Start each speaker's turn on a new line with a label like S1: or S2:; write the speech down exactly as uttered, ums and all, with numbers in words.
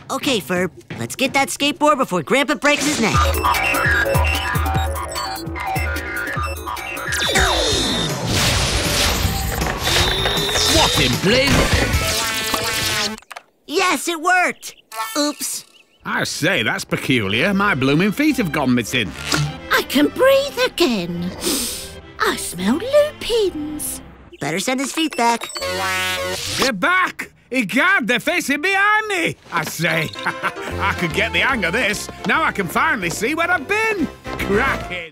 S1: Okay, Ferb, let's get that skateboard before Grandpa breaks his neck.
S2: What in blue?
S1: Yes, it worked! Oops.
S2: I say, that's peculiar. My blooming feet have gone missing.
S3: I can breathe again. I smell lupins.
S1: Better send his feet back.
S2: They're back! Egad, they're facing behind me! I say, I could get the hang of this. Now I can finally see where I've been. Cracking!